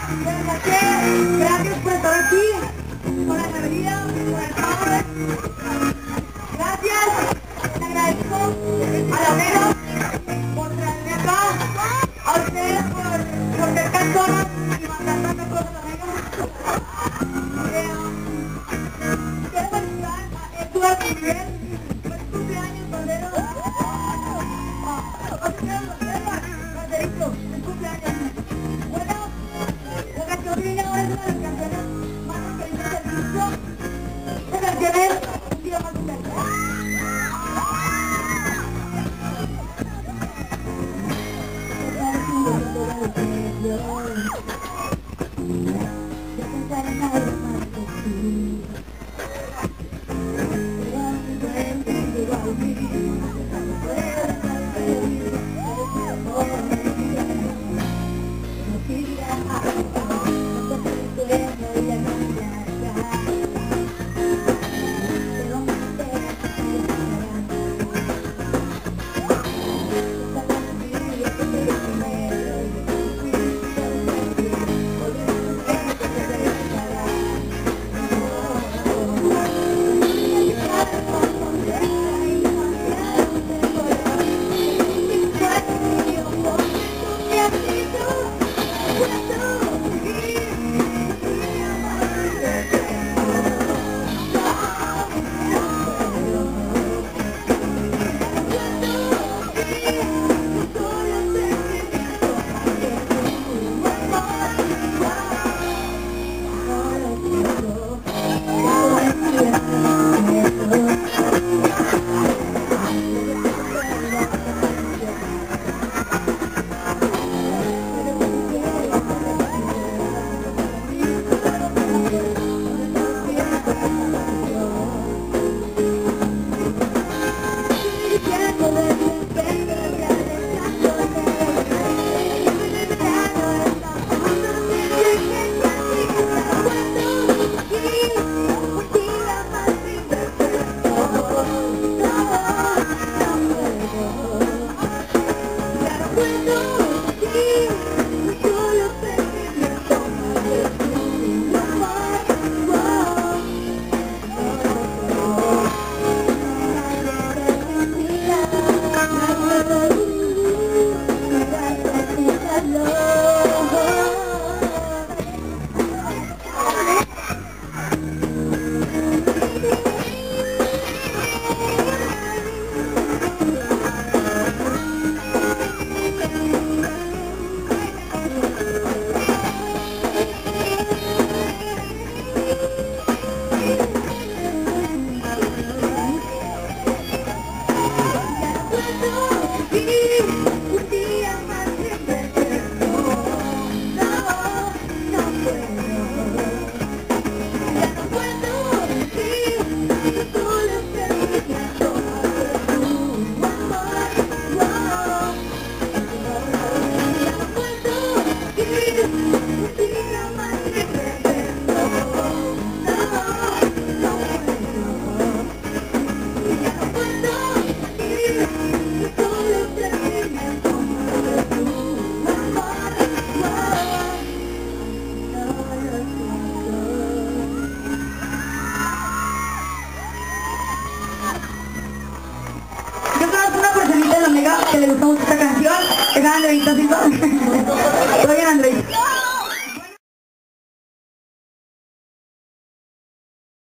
Gracias por estar aquí, por la energía, por el power. Gracias, te agradezco a la Vero por traerme acá, a ustedes por ser cantonas y mandar tantas cosas a Vero. Quiero felicitar a Eduardo Miguel, fue su cumpleaños, Bandero. Banderito, es cumpleaños. Bueno, la canción que viene ahora es una de las canciones más felices del disco. Esta canción es Un día más feliz. Que le gustó mucho esta canción, que gana Andreita Silva. Soy Andreita.